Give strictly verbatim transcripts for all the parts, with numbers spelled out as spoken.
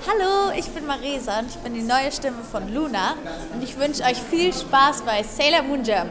Hallo, ich bin Marisa und ich bin die neue Stimme von Luna und ich wünsche euch viel Spaß bei Sailor Moon German.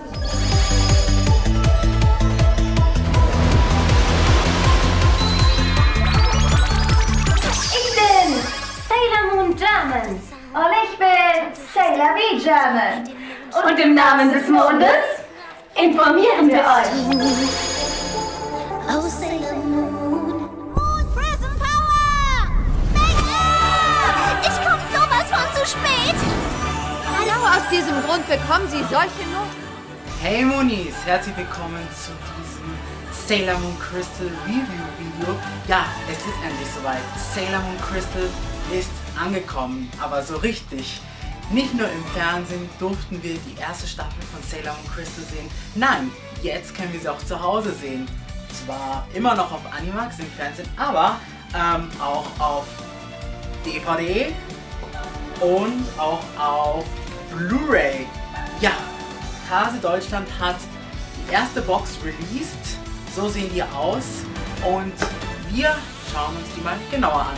Ich bin Sailor Moon German und ich bin Sailor V German. Und im Namen des Mondes informieren wir euch. Oh, Sailor Moon. Moon Prism Power! Mega! Ich komm sowas von zu spät! Genau aus diesem Grund bekommen Sie solche Noten. Hey Moonies, herzlich willkommen zu diesem Sailor Moon Crystal Review Video. Ja, es ist endlich soweit. Sailor Moon Crystal ist angekommen, aber so richtig. Nicht nur im Fernsehen durften wir die erste Staffel von Sailor Moon Crystal sehen. Nein, jetzt können wir sie auch zu Hause sehen. Zwar immer noch auf Animax im Fernsehen, aber ähm, auch auf D V D und auch auf Blu-ray. Ja, Hase Deutschland hat die erste Box released. So sehen die aus und wir schauen uns die mal genauer an.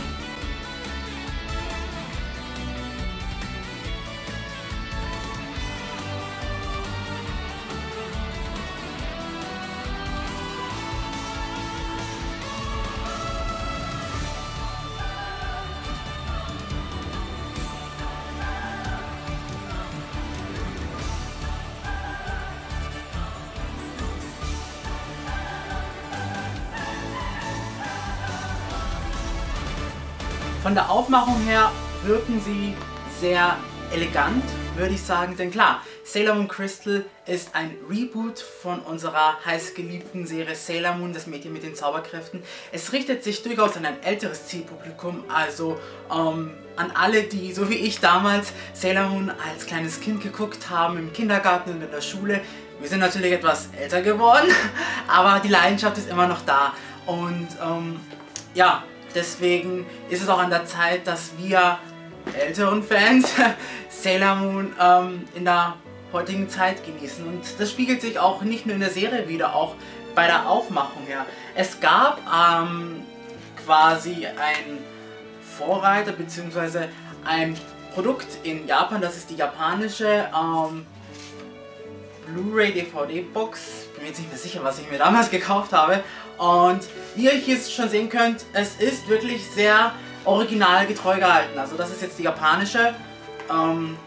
Von der Aufmachung her wirken sie sehr elegant, würde ich sagen, denn klar, Sailor Moon Crystal ist ein Reboot von unserer heißgeliebten Serie Sailor Moon, das Mädchen mit den Zauberkräften. Es richtet sich durchaus an ein älteres Zielpublikum, also ähm, an alle, die, so wie ich damals, Sailor Moon als kleines Kind geguckt haben, im Kindergarten und in der Schule. Wir sind natürlich etwas älter geworden, aber die Leidenschaft ist immer noch da und ähm, ja, deswegen ist es auch an der Zeit, dass wir älteren Fans Sailor Moon ähm, in der heutigen Zeit genießen. Und das spiegelt sich auch nicht nur in der Serie wieder, auch bei der Aufmachung her. Es gab ähm, quasi ein Vorreiter bzw. ein Produkt in Japan, das ist die japanische ähm, Blu-ray D V D Box. Ich bin mir jetzt nicht mehr sicher, was ich mir damals gekauft habe. Und wie ihr hier schon sehen könnt, es ist wirklich sehr originalgetreu gehalten. Also das ist jetzt die japanische. Ähm,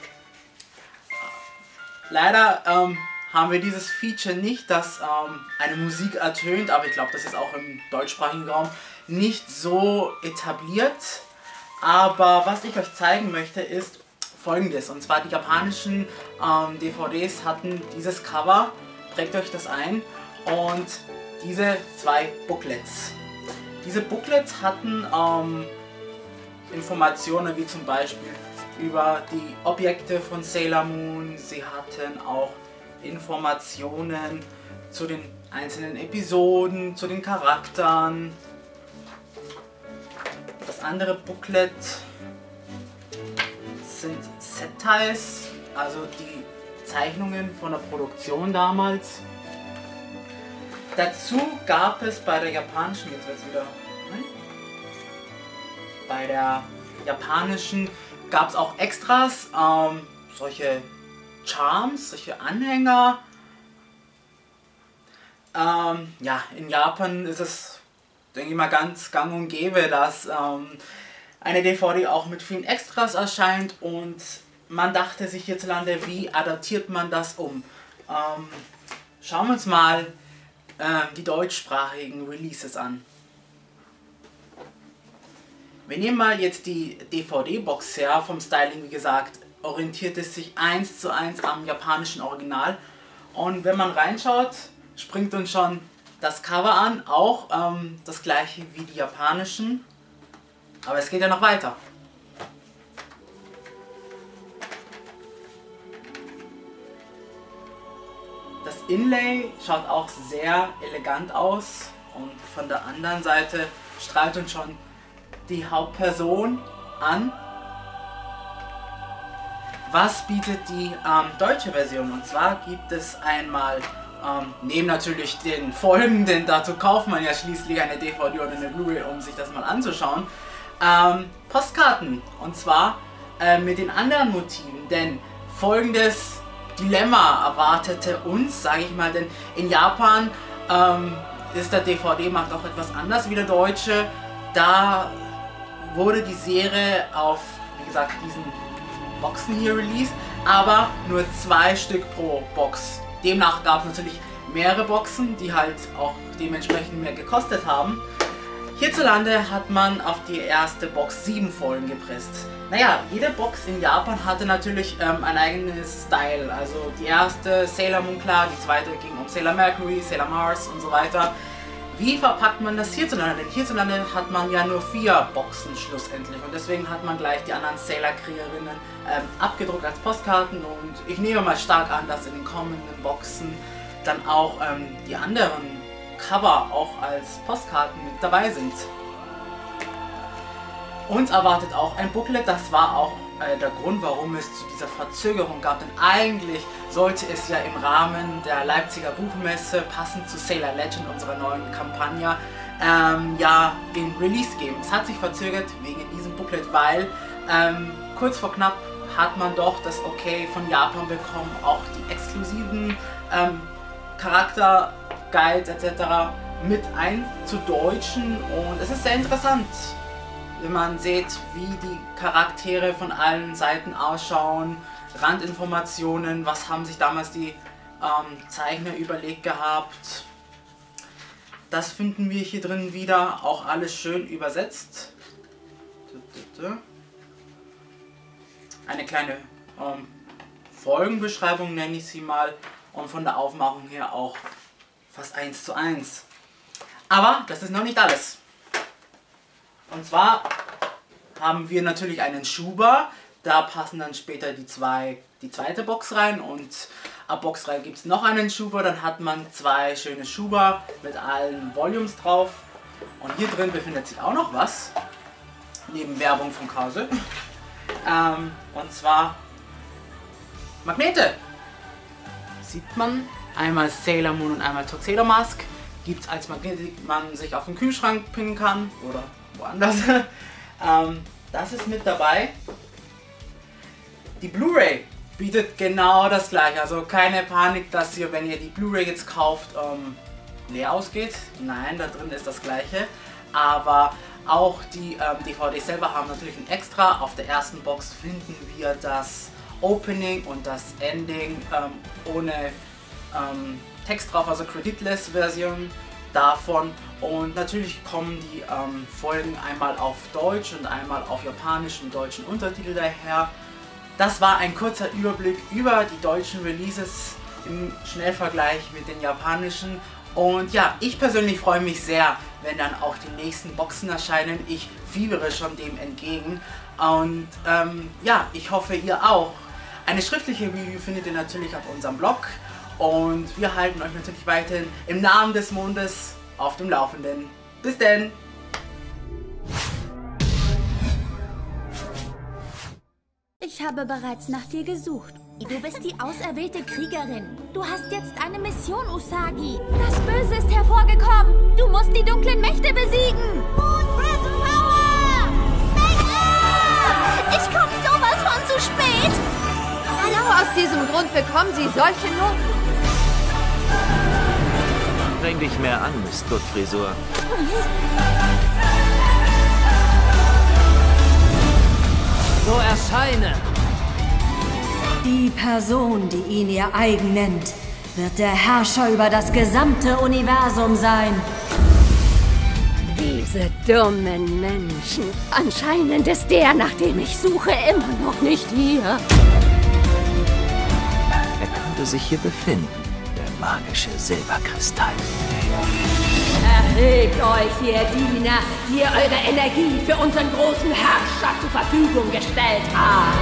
leider ähm, haben wir dieses Feature nicht, dass ähm, eine Musik ertönt, aber ich glaube, das ist auch im deutschsprachigen Raum nicht so etabliert. Aber was ich euch zeigen möchte, ist Folgendes. Und zwar die japanischen ähm, D V Ds hatten dieses Cover. Prägt euch das ein. Und diese zwei Booklets. Diese Booklets hatten ähm, Informationen wie zum Beispiel über die Objekte von Sailor Moon. Sie hatten auch Informationen zu den einzelnen Episoden, zu den Charakteren. Das andere Booklet sind Set-Tiles, also die Zeichnungen von der Produktion damals. Dazu gab es bei der japanischen, jetzt wird's wieder, nein? Bei der japanischen gab es auch Extras, ähm, solche Charms, solche Anhänger. Ähm, ja, in Japan ist es, denke ich mal, ganz gang und gäbe, dass ähm, eine D V D auch mit vielen Extras erscheint und man dachte sich hierzulande, wie adaptiert man das um? Ähm, schauen wir uns mal die deutschsprachigen Releases an. Wir nehmen mal jetzt die D V D-Box her, vom Styling wie gesagt, orientiert es sich eins zu eins am japanischen Original. Und wenn man reinschaut, springt uns schon das Cover an, auch ähm, das gleiche wie die japanischen. Aber es geht ja noch weiter. Das Inlay schaut auch sehr elegant aus und von der anderen Seite strahlt uns schon die Hauptperson an. Was bietet die ähm, deutsche Version? Und zwar gibt es einmal, ähm, neben natürlich den Folgen, denn dazu kauft man ja schließlich eine D V D oder eine Blu-ray, um sich das mal anzuschauen, ähm, Postkarten. Und zwar äh, mit den anderen Motiven. Denn folgendes Dilemma erwartete uns, sage ich mal, denn in Japan ähm, ist der D V D-Markt auch etwas anders wie der deutsche. Da wurde die Serie auf, wie gesagt, diesen Boxen hier released, aber nur zwei Stück pro Box. Demnach gab es natürlich mehrere Boxen, die halt auch dementsprechend mehr gekostet haben. Hierzulande hat man auf die erste Box sieben Folgen gepresst. Naja, jede Box in Japan hatte natürlich ähm, ein eigenes Style. Also die erste Sailor Moon, klar, die zweite ging um Sailor Mercury, Sailor Mars und so weiter. Wie verpackt man das hierzulande? Denn hierzulande hat man ja nur vier Boxen schlussendlich und deswegen hat man gleich die anderen Sailor-Kriegerinnen ähm, abgedruckt als Postkarten und ich nehme mal stark an, dass in den kommenden Boxen dann auch ähm, die anderen Cover auch als Postkarten mit dabei sind. Uns erwartet auch ein Booklet, das war auch äh, der Grund, warum es zu dieser Verzögerung gab, denn eigentlich sollte es ja im Rahmen der Leipziger Buchmesse, passend zu Sailor Legend, unserer neuen Kampagne, ähm, ja, den Release geben. Es hat sich verzögert wegen diesem Booklet, weil ähm, kurz vor knapp hat man doch das Okay von Japan bekommen, auch die exklusiven ähm, Charakter-Guides et cetera mit einzudeutschen und es ist sehr interessant, wenn man sieht, wie die Charaktere von allen Seiten ausschauen, Randinformationen, was haben sich damals die ähm, Zeichner überlegt gehabt. Das finden wir hier drin wieder, auch alles schön übersetzt. Eine kleine ähm, Folgenbeschreibung nenne ich sie mal und von der Aufmachung her auch fast eins zu eins. Aber das ist noch nicht alles. Und zwar haben wir natürlich einen Schuber, da passen dann später die, zwei, die zweite Box rein und ab Box drei gibt es noch einen Schuber, dann hat man zwei schöne Schuber mit allen Volumes drauf. Und hier drin befindet sich auch noch was, neben Werbung von Kase, ähm, und zwar Magnete. Sieht man, einmal Sailor Moon und einmal Tuxedo Mask. Gibt es als Magnet, die man sich auf den Kühlschrank pinnen kann oder woanders. ähm, das ist mit dabei. Die Blu-ray bietet genau das gleiche. Also keine Panik, dass ihr, wenn ihr die Blu-ray jetzt kauft, ähm, leer ausgeht. Nein, da drin ist das gleiche. Aber auch die ähm, D V Ds selber haben natürlich ein Extra. Auf der ersten Box finden wir das Opening und das Ending ähm, ohne ähm, Text drauf, also Creditless Version davon. Und natürlich kommen die ähm, Folgen einmal auf Deutsch und einmal auf Japanisch und deutschen Untertitel daher. Das war ein kurzer Überblick über die deutschen Releases im Schnellvergleich mit den japanischen. Und ja, ich persönlich freue mich sehr, wenn dann auch die nächsten Boxen erscheinen. Ich fiebere schon dem entgegen. Und ähm, ja, ich hoffe ihr auch. Eine schriftliche Review findet ihr natürlich auf unserem Blog. Und wir halten euch natürlich weiterhin im Namen des Mondes auf dem Laufenden. Bis denn! Ich habe bereits nach dir gesucht. Du bist die auserwählte Kriegerin. Du hast jetzt eine Mission, Usagi. Das Böse ist hervorgekommen. Du musst die dunklen Mächte besiegen. Moon Prism Power! Ich komme sowas von zu spät. Genau aus diesem Grund bekommen sie solche Noten. Streng dich mehr an, Stuttfrisur. So erscheine! Die Person, die ihn ihr eigen nennt, wird der Herrscher über das gesamte Universum sein. Diese dummen Menschen. Anscheinend ist der, nach dem ich suche, immer noch nicht hier. Er könnte sich hier befinden, der magische Silberkristall. Erhegt euch, ihr Diener, die ihr eure Energie für unseren großen Herrscher zur Verfügung gestellt habt.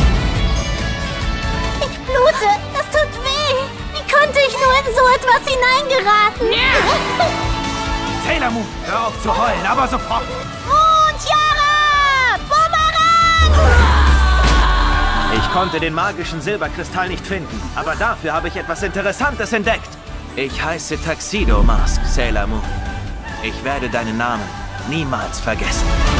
Ich blute. Das tut weh. Wie konnte ich nur in so etwas hineingeraten? Ja. Sailor Moon, hör auf zu heulen, aber sofort! Moon Tiara! Bumerang! Ich konnte den magischen Silberkristall nicht finden, aber dafür habe ich etwas Interessantes entdeckt. Ich heiße Tuxedo Mask, Sailor Moon. Ich werde deinen Namen niemals vergessen.